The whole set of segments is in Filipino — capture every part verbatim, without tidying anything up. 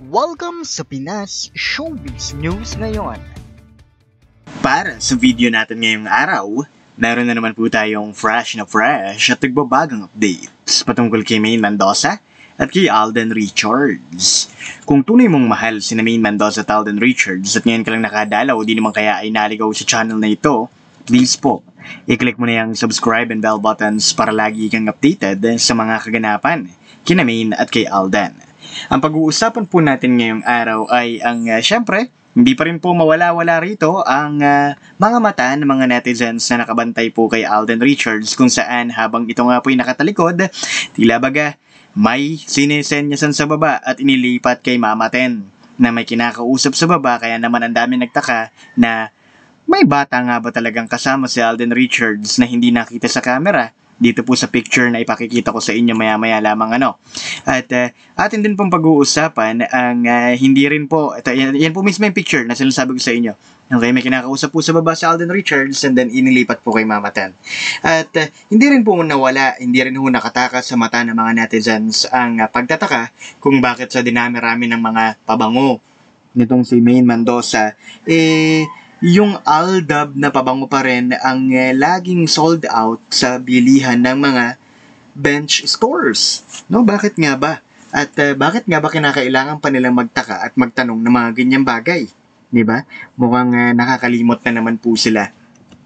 Welcome sa Pinas Showbiz News ngayon. Para sa video natin ngayong araw, meron na naman po tayong fresh na fresh at nagbabagang updates patungkol kay Maine Mendoza at kay Alden Richards. Kung tunay mong mahal si Maine Mendoza at Alden Richards at ngayon ka lang nakadalaw, di naman kaya ay naligaw sa channel na ito, please po, i-click mo na yung subscribe and bell buttons para lagi kang updated sa mga kaganapan kina Maine at kay Alden. Ang pag-uusapan po natin ngayong araw ay ang uh, syempre, hindi pa rin po mawala-wala rito ang uh, mga mata ng mga netizens na nakabantay po kay Alden Richards kung saan habang ito nga po ay nakatalikod, tila baga may sinisenyasan sa baba at inilipat kay Mama Ten na may kinakausap sa baba, kaya naman ang dami nagtaka na may bata nga ba talagang kasama si Alden Richards na hindi nakita sa camera dito po sa picture na ipakikita ko sa inyo maya-maya lamang ano. At uh, atin din pong pag-uusapan ang uh, hindi rin po, ito, yan, yan po mismo yung picture na sinasabi ko sa inyo. Okay, may kinakausap po sa baba si Alden Richards and then inilipat po kay Mama Ten. At uh, hindi rin po nawala, hindi rin po nakataka sa mata ng mga netizens ang uh, pagtataka kung bakit sa dinami-rami ng mga pabango nitong si Maine Mendoza, eh, yung Aldab na pabango pa rin ang uh, laging sold out sa bilihan ng mga bench stores. No, bakit nga ba? At uh, bakit nga ba kinakailangan pa nilang magtaka at magtanong ng mga ganyang bagay? 'Di ba? Mukhang uh, nakakalimot na naman po sila.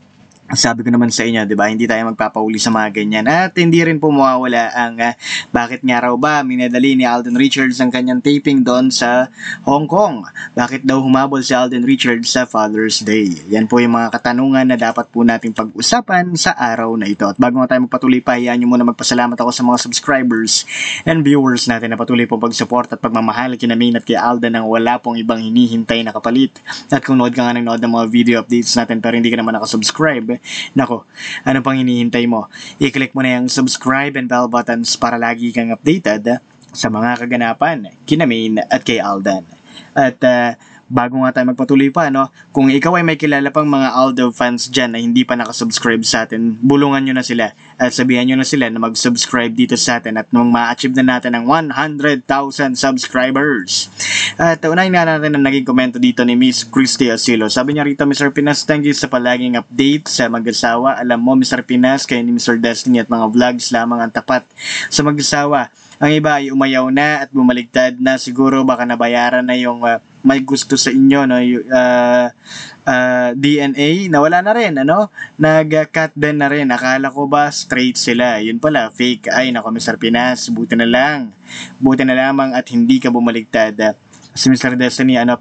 Sabi ko naman sa inyo, 'di ba? Hindi tayo magpapauli sa mga ganyan. At hindi rin po mawawala ang uh, bakit nga raw ba minadali ni Alden Richards ang kanyang taping doon sa Hong Kong? Bakit daw humabol si Alden Richards sa Father's Day? Yan po yung mga katanungan na dapat po nating pag-usapan sa araw na ito. At bago nga tayo magpatuloy pa, hayaan nyo muna magpasalamat ako sa mga subscribers and viewers natin na patuloy pong pag-support at pagmamahal kina Maine at kay Alden nang wala pong ibang hinihintay na kapalit. At kung nood ka nga nang nood ng mga video updates natin pero hindi ka naman nakasubscribe, nako, ano pang hinihintay mo? I-click mo na yung subscribe and bell buttons para lagi kang updated sa mga kaganapan kina Maine at kay Alden. At uh, bago nga tayo magpatuloy pa, no, kung ikaw ay may kilala pang mga Aldo fans dyan na hindi pa nakasubscribe sa atin, bulungan nyo na sila at sabihan nyo na sila na mag-subscribe dito sa atin at nung ma-achieve na natin ang one hundred thousand subscribers. At unahin nga natin ang naging komento dito ni Miss Christy Asilo. Sabi niya rito, Mister Pinas, thank you sa palaging update sa mag-asawa. Alam mo, Mister Pinas, kayo ni Mister Destiny at mga vlogs lamang ang tapat sa mag-asawa. Ang iba ay umayaw na at bumaligtad na, siguro baka nabayaran na yung uh, may gusto sa inyo, no, uh, uh, D N A nawala na rin, ano, nag-cut din na rin. Akala ko ba straight sila, yun pala fake. Ay nako, Mister Pinas, buti na lang buti na lamang at hindi ka bumaligtad. Si Mister Destiny, ano,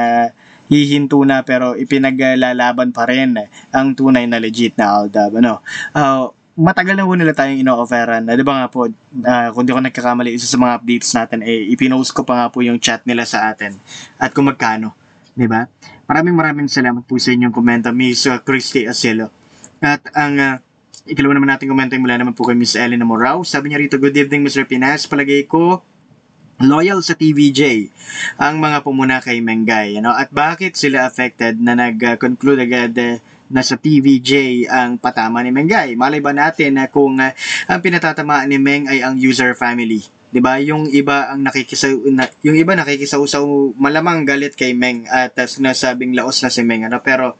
pinahihinto na pero ipinaglalaban pa rin ang tunay na legit na Aldab, ano. Uh, matagal na po nila tayong ino-offeran. Uh, di ba nga po, uh, kung di ko nagkakamali, isa sa mga updates natin, eh, ipinost ko pa nga po yung chat nila sa atin. At kung magkano, di ba? Maraming maraming salamat po sa inyong komento, Miss uh, Christy Asilo. At ang uh, ikalawa naman natin komento mula naman po kay Miss Elena Morao. Sabi niya rito, good evening, Mister Pinas. Palagay ko, loyal sa T V J ang mga pumuna kay Mengay, you know? At bakit sila affected na nag-conclude agad uh, na sa T V J ang patama ni Mengay? Malay ba natin na kung uh, ang pinatatamaan ni Meng ay ang user family? 'Di ba? Yung iba ang nakikisaw na, yung iba nakikisaw-saw, malamang galit kay Meng at uh, sinasabing laos na si Meng, ano, pero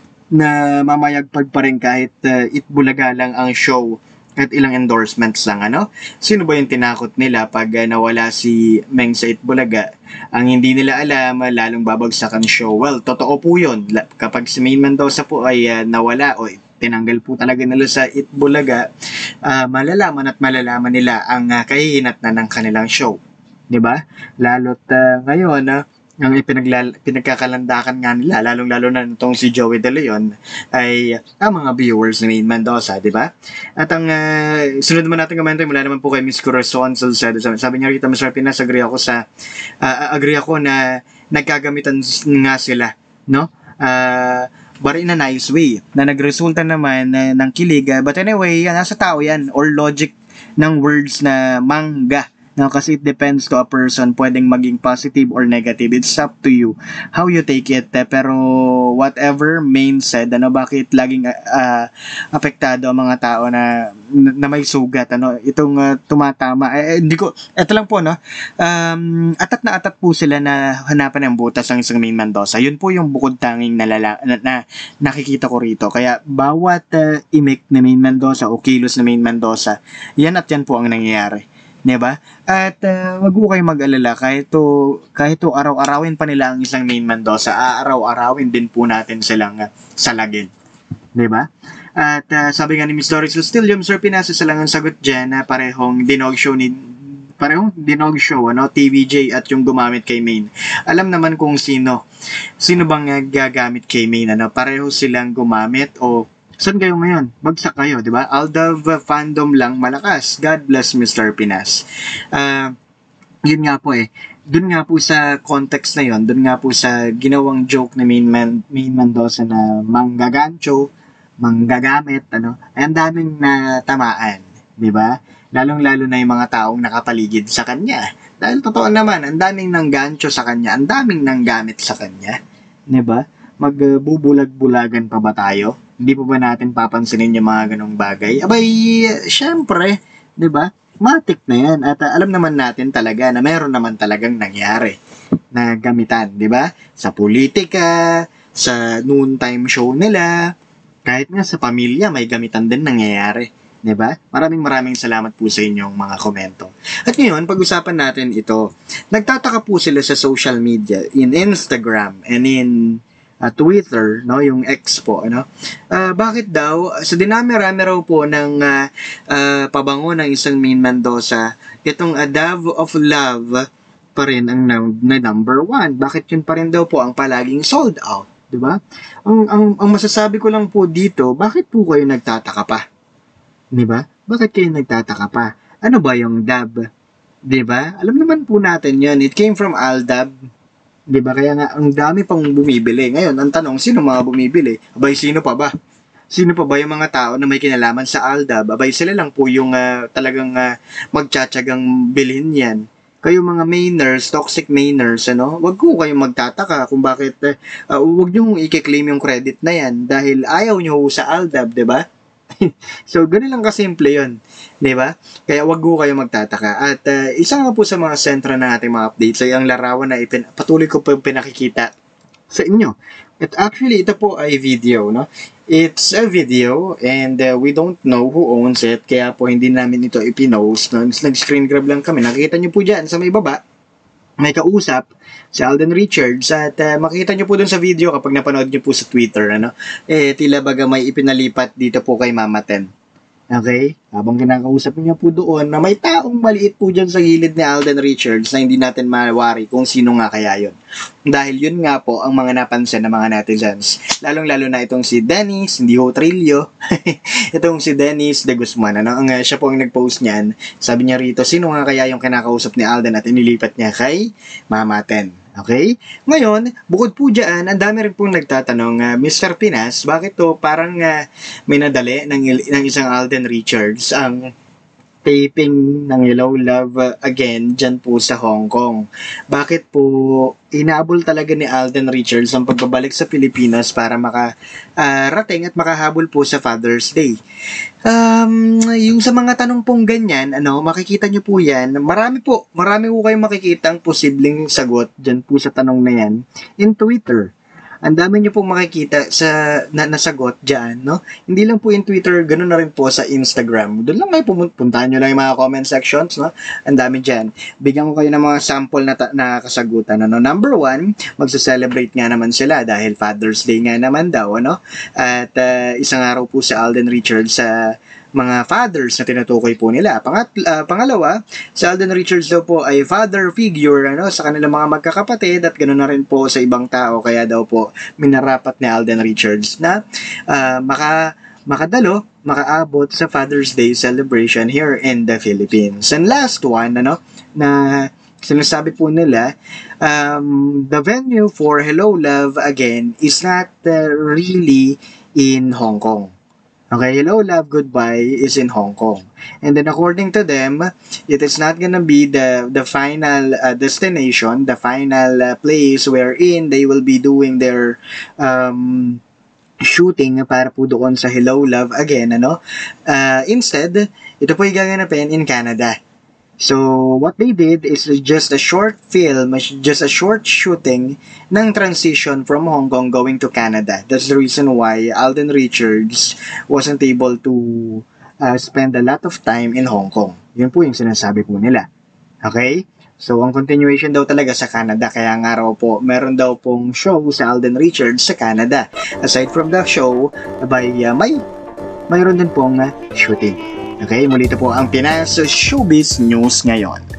na mamayagpag pa rin kahit uh, itbulaga lang ang show at ilang endorsements lang, ano? Sino ba yung tinakot nila pag uh, nawala si Meng sa Itbulaga? Ang hindi nila alam, uh, lalong babagsak ang show. Well, totoo po yun. La- kapag si Maine Mendoza po ay uh, nawala o tinanggal po talaga nila sa Itbulaga, uh, malalaman at malalaman nila ang uh, kahihinat na ng kanilang show. 'Di ba? Lalo't uh, ngayon, uh, ang ipinagla- pinagkakalandakan nga nila, lalong-lalo na itong si Joey De Leon, ay ang mga viewers ni Maine Mendoza, di ba? At ang uh, sunod naman natin komento mula naman po kay Miss Corazon Salcedo. Sabi niya rito, Mister Pinas, agree ako sa, uh, agree ako na nagkagamitan nga sila, no? Uh, but in a nice way, na nagresulta naman uh, ng kilig. But anyway, nasa tao yan, or logic ng words na mangga. No, kasi it depends to a person, pwedeng maging positive or negative. It's up to you how you take it. Eh, pero whatever Maine said, ano, bakit laging uh, apektado ang mga tao na na may sugat, ano, itong uh, tumatama. Eh, eh, hindi ko, eto lang po, no, um, atat na atat po sila na hanapan ng butas ng isang Maine Mendoza. Yun po yung bukod tanging nalala, na, na nakikita ko rito. Kaya bawat uh, imik na Maine Mendoza o kilos na Maine Mendoza, yan at yan po ang nangyayari. Diba? At uh, wag ko kayo mag-alala, kahit to, kahit to araw-arawin pa nila ang isang Maine Mendoza, aaraw-arawin din po natin silang uh, salagin. Diba? At uh, sabi nga ni Miss Doris Lustillium, Sir Pinas, isa lang ang sagot dyan na parehong dinog show ni parehong dinog show, ano, T V J at yung gumamit kay Maine. Alam naman kung sino. Sino bang uh, gagamit kay Maine? Ano? Pareho silang gumamit o saan kayo ngayon? Bagsak kayo, di ba? Aldav fandom lang malakas. God bless Mister Pinas. Uh, yun nga po eh. Doon nga po sa context na yun, doon nga po sa ginawang joke ni Maine, Man, Maine Mendoza na manggagancho, manggagamit, ano, ay ang daming natamaan, di ba? Lalong-lalo na yung mga taong nakapaligid sa kanya. Dahil totoo naman, ang daming nanggancho sa kanya, ang daming nanggamit sa kanya, di ba? Magbubulag-bulagan pa ba tayo? Hindi pa ba natin papansinin yung mga ganong bagay? Abay, syempre, di ba? Matik na yan. At uh, alam naman natin talaga na meron naman talagang nangyari na gamitan, di ba? Sa politika, sa noontime show nila, kahit nga sa pamilya, may gamitan din nangyayari. Diba? Maraming maraming salamat po sa inyong mga komento. At ngayon, pag-usapan natin ito. Nagtataka po sila sa social media, in Instagram and in uh, Twitter, no, yung X po, ano? Uh, bakit daw, sa dinami-rami raw po ng uh, uh, pabango ng isang Maine Mendoza, itong A Dove of Love pa rin ang na, na number one. Bakit yun pa rin daw po ang palaging sold out? Diba? Ang, ang, ang masasabi ko lang po dito, bakit po kayo nagtataka pa? Diba? Bakit kayo nagtataka pa? Ano ba yung dab? Diba? Alam naman po natin yun. It came from Aldab. Diba? Kaya nga, ang dami pang bumibili. Ngayon, ang tanong, sino mga bumibili? Abay, sino pa ba? Sino pa ba yung mga tao na may kinalaman sa Aldab? Abay, sila lang po yung uh, talagang uh, magtsatsagang bilhin yan. Kayo mga Mainers, toxic Mainers, ano, wag ko kayong magtataka kung bakit, uh, wag nyo i-claim yung credit na yan dahil ayaw nyo sa Aldab, di ba? So, ganun lang kasimple yun, di ba? Kaya wag ko kayo magtataka. At uh, isa nga po sa mga sentra ng ating mga updates ay ang larawan na ipin- patuloy ko po pinakikita sa inyo. At actually, ito po ay video, no? It's a video and uh, we don't know who owns it, kaya po hindi namin ito ipinost. No? Nag-screen grab lang kami. Nakikita nyo po dyan sa may baba, may kausap, si Alden Richards, at uh, makita nyo po dun sa video kapag napanood nyo po sa Twitter, ano? Eh, tila baga may ipinalipat dito po kay Mama Ten. Okay? Habang kinakausap niya po doon na may taong maliit po dyan sa gilid ni Alden Richards na hindi natin mawari kung sino nga kaya yun. Dahil yun nga po ang mga napansin ng mga netizens. Lalong-lalo na itong si Dennis, hindi ho Trillo. Itong si Dennis de Guzman. Ano? Ang, uh, siya po ang nag-post niyan. Sabi niya rito, sino nga kaya yung kinakausap ni Alden at inilipat niya kay Mama Ten. Okay? Ngayon, bukod po dyan, ang dami rin pong nagtatanong, uh, Mister Pinas, bakit to parang uh, may nadali ng, ng isang Alden Richards ang taping ng Hello Love uh, again dyan po sa Hong Kong. Bakit po inabol talaga ni Alden Richards ang pagbabalik sa Pilipinas para makarating uh, at makahabol po sa Father's Day? Um, yung sa mga tanong pong ganyan, ano, makikita nyo po yan. Marami po, marami po kayong makikita ang posibleng sagot dyan po sa tanong na yan in Twitter. Ang dami nyo pong makikita sa na, nasagot dyan, no? Hindi lang po in Twitter, ganoon na rin po sa Instagram. Doon lang kayo pumuntahan nyo lang yung mga comment sections, no? Ang dami dyan. Bigyan ko kayo ng mga sample na, ta- na kasagutan, ano? Number one, magsa-celebrate nga naman sila dahil Father's Day nga naman daw, ano? At uh, isang araw po sa Alden Richards sa uh, mga fathers na tinutukoy po nila. Pangat, uh, pangalawa, si Alden Richards daw po ay father figure, ano, sa kanilang mga magkakapatid at ganoon na rin po sa ibang tao. Kaya daw po minarapat ni Alden Richards na uh, maka, makadalo, makaabot sa Father's Day celebration here in the Philippines. And last one, ano, na sinasabi po nila, um, the venue for Hello Love again is not uh, really in Hong Kong. Okay, Hello Love Goodbye is in Hong Kong. And then according to them, it is not gonna be the the final uh, destination, the final uh, place wherein they will be doing their um, shooting para po doon sa Hello Love again, ano? Uh, instead, ito po yung gaganapin in Canada. So, what they did is just a short film, just a short shooting ng transition from Hong Kong going to Canada. That's the reason why Alden Richards wasn't able to uh, spend a lot of time in Hong Kong. Yun po yung sinasabi po nila. Okay? So, ang continuation daw talaga sa Canada. Kaya nga raw po, meron daw pong show sa Alden Richards sa Canada. Aside from the show, by, uh, may, mayroon din pong uh, shooting. Okay, muli ito po ang Pinas Showbiz News ngayon.